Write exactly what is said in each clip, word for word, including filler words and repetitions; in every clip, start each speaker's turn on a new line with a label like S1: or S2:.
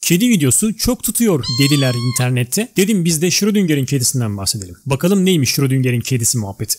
S1: Kedi videosu çok tutuyor dediler internette. Dedim biz de Schrödinger'in kedisinden bahsedelim. Bakalım neymiş Schrödinger'in kedisi muhabbeti.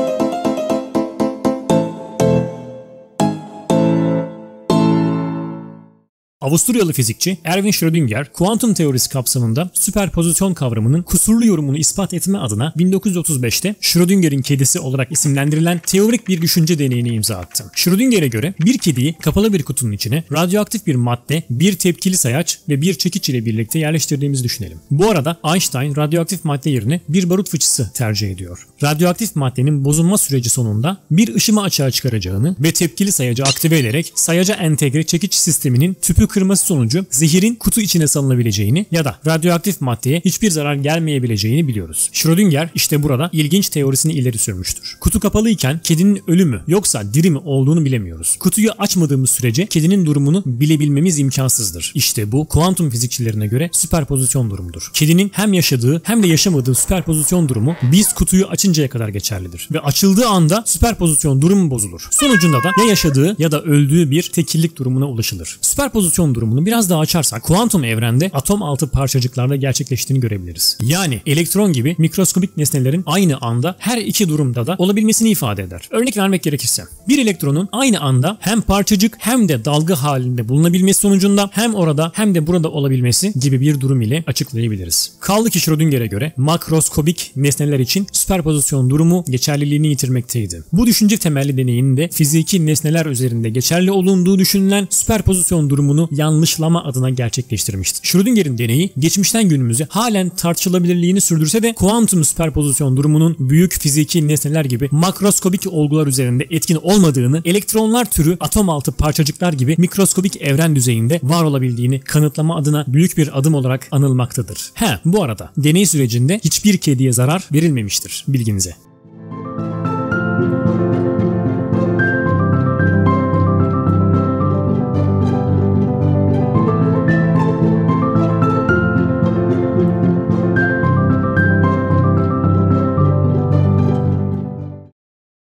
S1: Avusturyalı fizikçi Erwin Schrödinger, kuantum teorisi kapsamında süperpozisyon kavramının kusurlu yorumunu ispat etme adına bin dokuz yüz otuz beşte Schrödinger'in kedisi olarak isimlendirilen teorik bir düşünce deneyini imza attı. Schrödinger'e göre bir kediyi kapalı bir kutunun içine radyoaktif bir madde, bir tepkili sayaç ve bir çekiç ile birlikte yerleştirdiğimizi düşünelim. Bu arada Einstein radyoaktif madde yerine bir barut fıçısı tercih ediyor. Radyoaktif maddenin bozulma süreci sonunda bir ışıma açığa çıkaracağını ve tepkili sayacı aktive ederek sayaca entegre çekiç sisteminin tüpü kırması sonucu zehirin kutu içine salınabileceğini ya da radyoaktif maddeye hiçbir zarar gelmeyebileceğini biliyoruz. Schrödinger işte burada ilginç teorisini ileri sürmüştür. Kutu kapalıyken kedinin ölü mü yoksa diri mi olduğunu bilemiyoruz. Kutuyu açmadığımız sürece kedinin durumunu bilebilmemiz imkansızdır. İşte bu kuantum fizikçilerine göre süperpozisyon durumudur. Kedinin hem yaşadığı hem de yaşamadığı süperpozisyon durumu biz kutuyu açıncaya kadar geçerlidir. Ve açıldığı anda süperpozisyon durumu bozulur. Sonucunda da ya yaşadığı ya da öldüğü bir tekillik durumuna ulaşılır. Süperpozisyon durumunu biraz daha açarsak kuantum evrende atom altı parçacıklarda gerçekleştiğini görebiliriz. Yani elektron gibi mikroskobik nesnelerin aynı anda her iki durumda da olabilmesini ifade eder. Örnek vermek gerekirse bir elektronun aynı anda hem parçacık hem de dalga halinde bulunabilmesi sonucunda hem orada hem de burada olabilmesi gibi bir durum ile açıklayabiliriz. Kaldı ki Schrödinger'e göre makroskobik nesneler için süperpozisyon durumu geçerliliğini yitirmekteydi. Bu düşünce temelli deneyin de fiziki nesneler üzerinde geçerli olunduğu düşünülen süperpozisyon durumunu yanlışlama adına gerçekleştirmişti. Schrödinger'in deneyi geçmişten günümüze halen tartışılabilirliğini sürdürse de kuantum süperpozisyon durumunun büyük fiziki nesneler gibi makroskobik olgular üzerinde etkin olmadığını, elektronlar türü atom altı parçacıklar gibi mikroskobik evren düzeyinde var olabildiğini kanıtlama adına büyük bir adım olarak anılmaktadır. He, bu arada deney sürecinde hiçbir kediye zarar verilmemiştir bilginize.